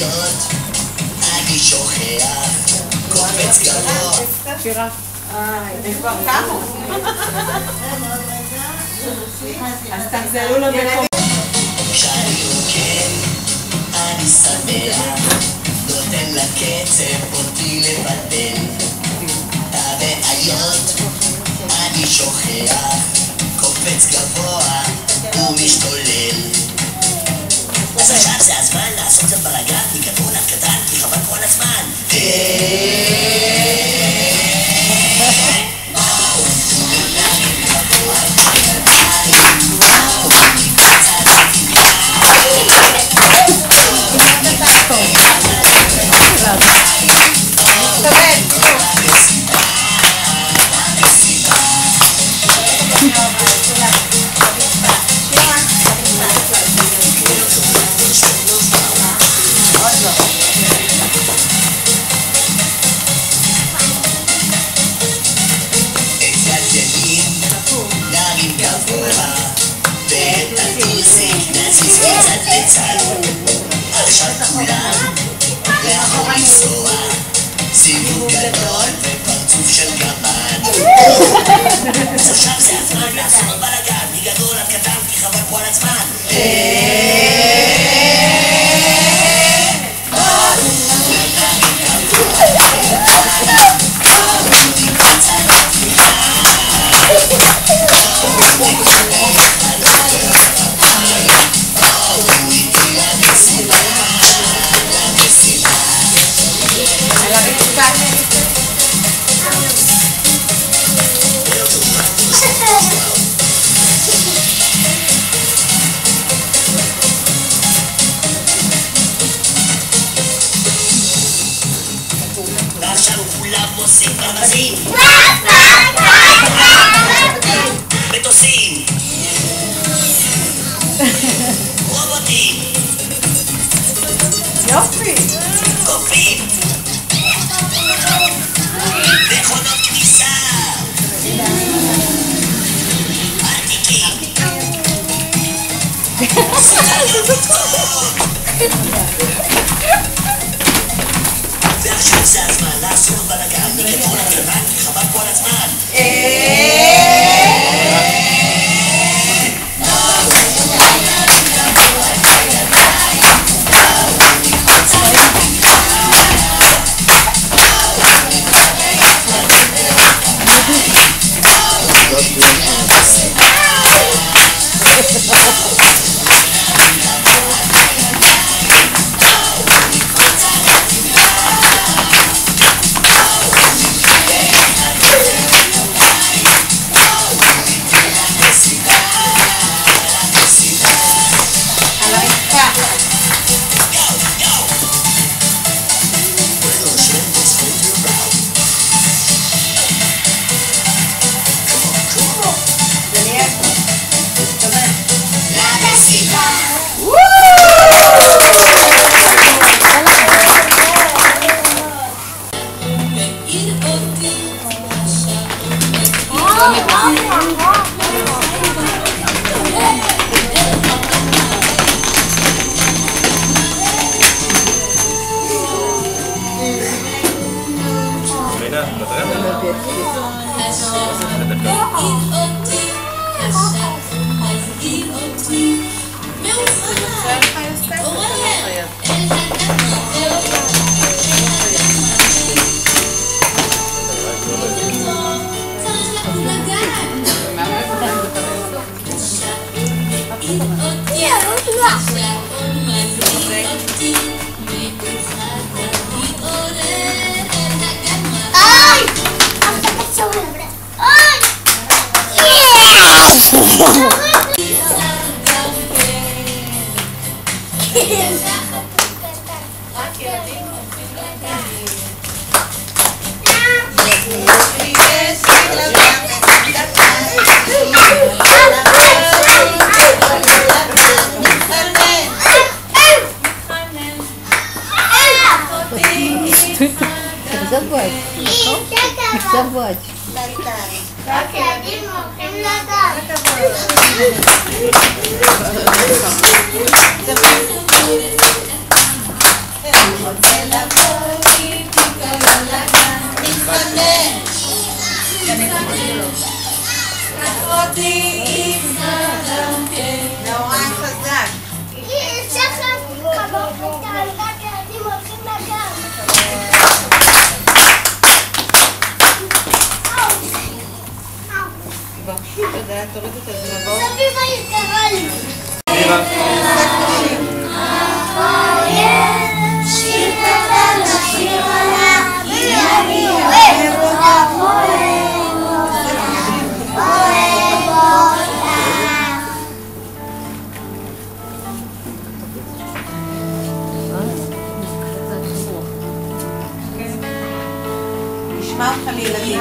האיות, אני שוכח, קופץ גבוה. שירה. הם כבר קמו. אז תחזרו למקום. כשאני רוקד, אני שמח, נותן לקצב אותי לבטל. הבעיות, אני שוכח, קופץ גבוה ומשתולל. אז עכשיו זה הזמן לעשות קצת בלגן, מגדול עד קטן, כי חבל כל הזמן. עכשיו כולם לאחור לנסוע, סיבוב גדול ופרצוף של גמד. אז עכשיו זה הזמן לעשות בלגן, מגדול עד קטן כי חבל כל הזמן. ועכשיו כולם עושים ברמזים, מטוסים, רובוטים, יופי. קופים, מכונות כניסה, עתיקים, סוכריות מתקות. ועכשיו זה הזמן לעשות בלגן, מגדול עד קטן כי חבל כל הזמן. Забыть. Так, один мокрым надо. תוריד את הזנבות. סביבה יקרה לי. שיר קטן לשיר עליו, אני אוהב אותך, אוהב אותך, אוהב אותך. נשמע אותך לילדים.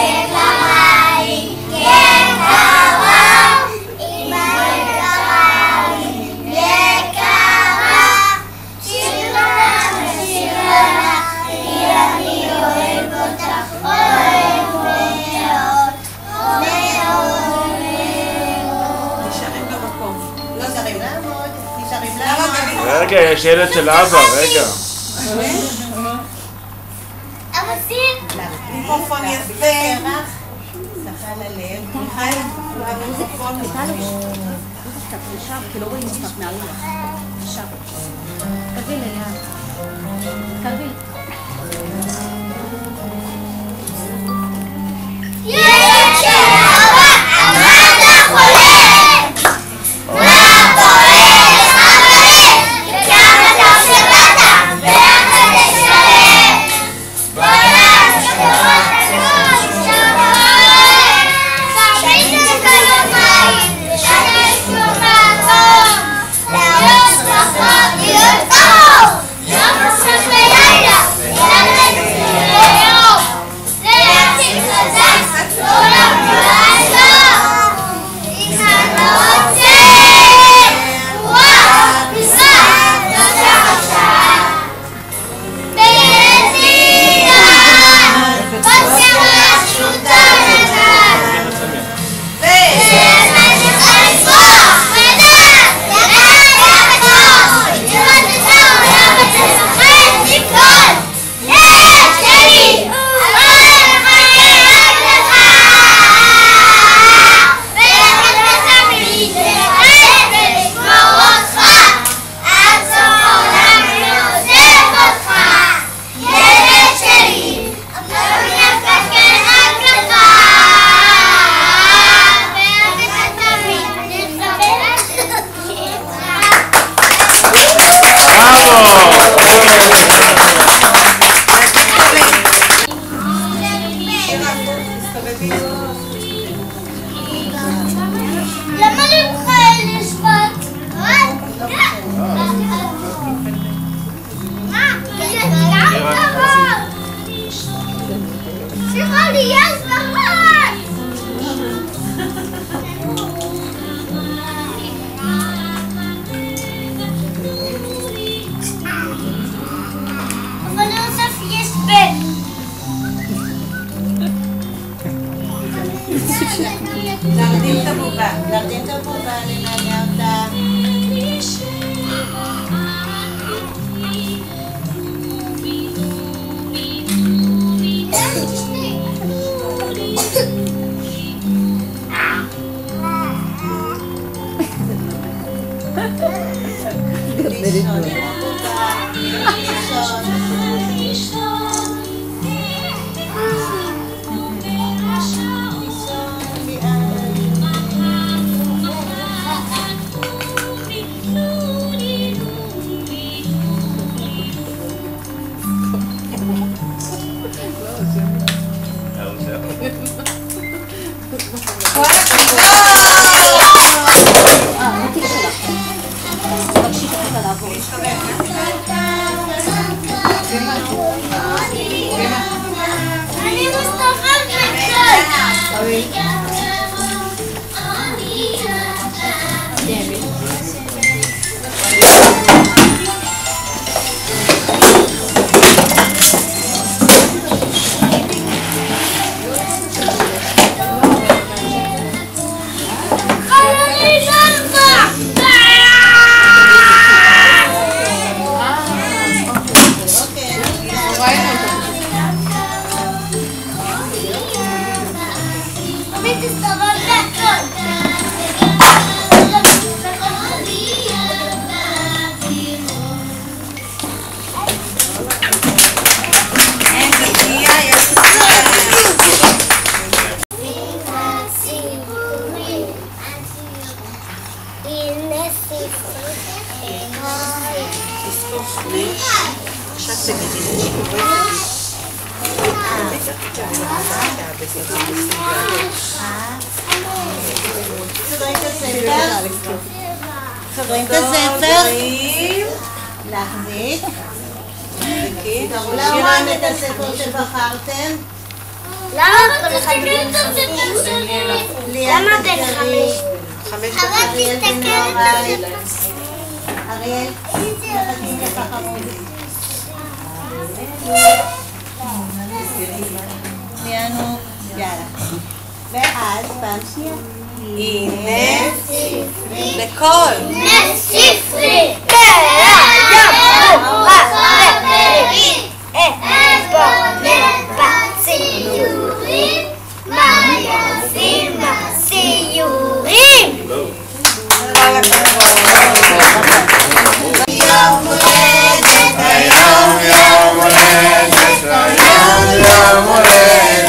רגע, יש ילד של אבא, רגע. אבא סיר. מיקרופון יפה. שחה ללב. מיכאל, המיקרופון. קצת לשם, כי לא רואים אותך מהרוח. שם. תביא ליד. תביא. ילד של אבא, עמד החולה. מה בוער חברים? וכמה טוב שבאת, ביחד נשלם. בוא נשכרות הכל, שבוער. חביתם קלות מים, לשלם שוב מקום. להרוס רחוב, להיות טוב. יום נוסף בלילה, יאללה נצא ליום. להציג חזק, לא למדו לעזור. אם אתה רוצה, וואו, משחק, נוסע עכשיו. ביציאה, בצורה פשוטה לדעת. ויש משהו לצרוך, לדעת, לדעת יחדות. לראות את העולם ולשחק, לפעול. ילד שלי, אבל מחכה רק לך. ולכת בחמי, לשחק ולשמור אותך. עד סוף העולם אני עוזב אותך. ילד שלי, אבל מחכה רק לך. ולכת בחמי, לשחק למה למחאל יש בת? מה? יש גם דבר! סליחה לי, יש דבר! אבל לנוסף יש בן! להרדים את הבובה. להרדים את הבובה, לנענע אותה. לישון עם הבובה. אני מסתובב בצד! סוגרים את הספר. להחזיק. תראו להורים את הספר שבחרתם. למה אתה מסתכל את הספר שלי? למה בן 5? אבל תסתכל את הספר. אריאל, מחכים לך חמודי. סיימנו, יאללה. ואז פעם שנייה. הנה, בקול. ספרי, יבוא החברים, בציורים, מה יעשים בסיורים? יום הולדת, היום יום הולדת, היום יום הולדת,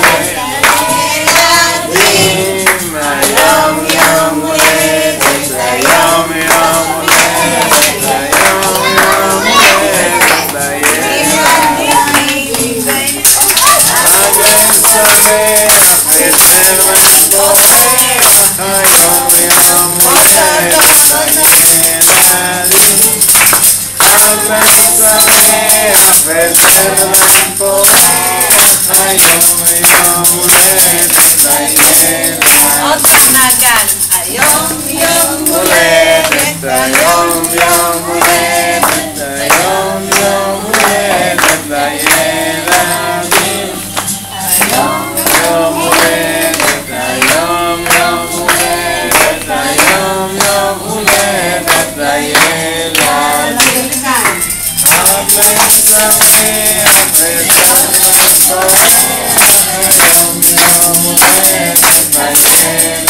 היום יום הולדת, היום יום הולדת, היום יום הולדת לילדים. חג שמח וזרם פורח, היום יום הולדת לילדים. חג שמח וזרם פורח, היום יום הולדת לילדים. עוד מעגל. היום יום הולדת, היום יום הולדת, היום יום הולדת לילדים. היום יום הולדת, היום יום הולדת, היום יום הולדת לילדים. חג שמח וזרם פורח, היום יום הולדת לילדים.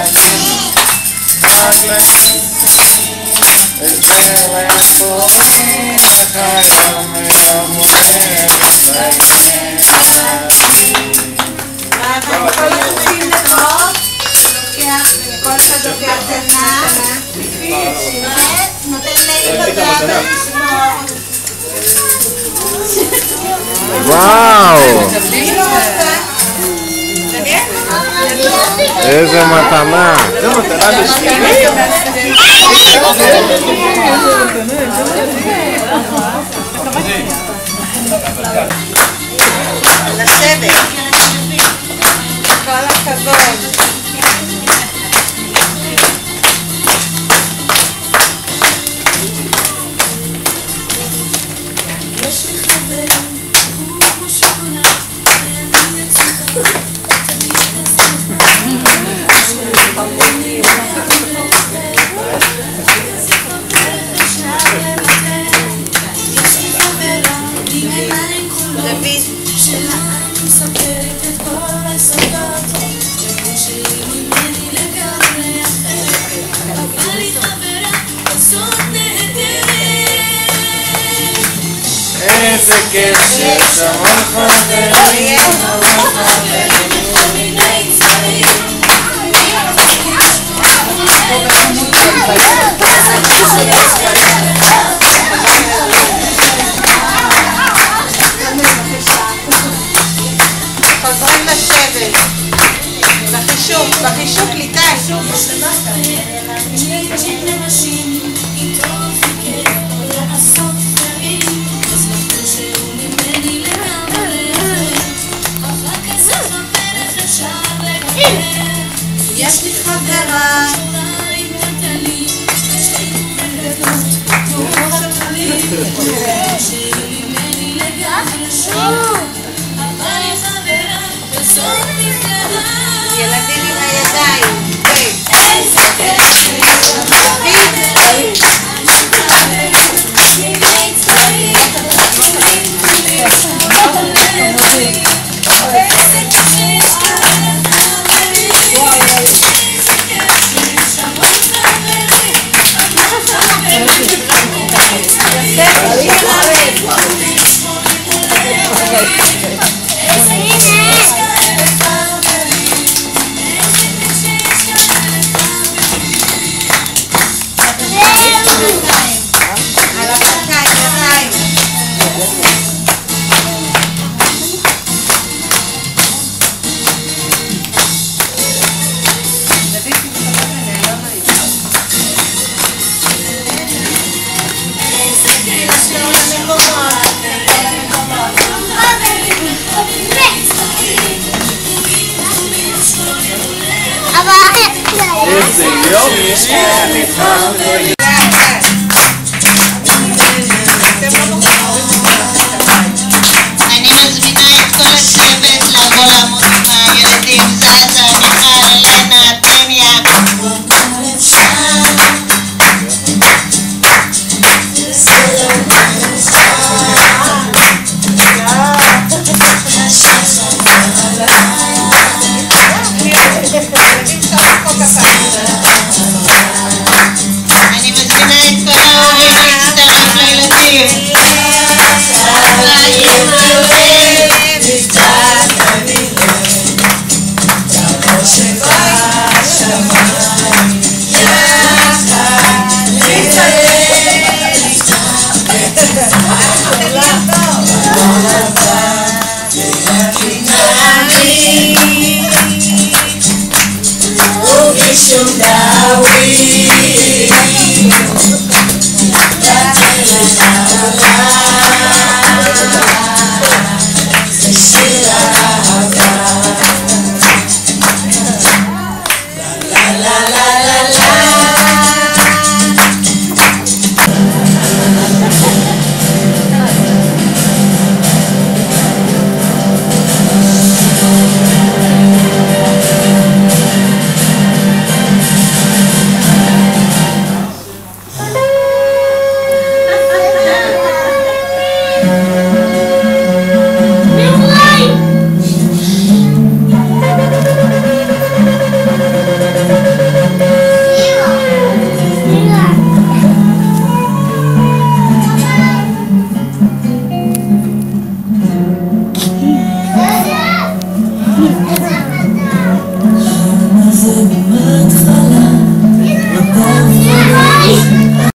חג וזרם פורח, היום יום הולדת לילדים. כל החוקים לפה, כל אחד לוקח תנה, נותן לאימא וואו, איזה מתנה. לשבת. כל הכבוד. איזה כיף שיש המון חברים, המון חברים. חוזרים לשבת. בחישוק ליטה. יש לי חברה ילדים עם הידיים. Yeah. איזה יופי.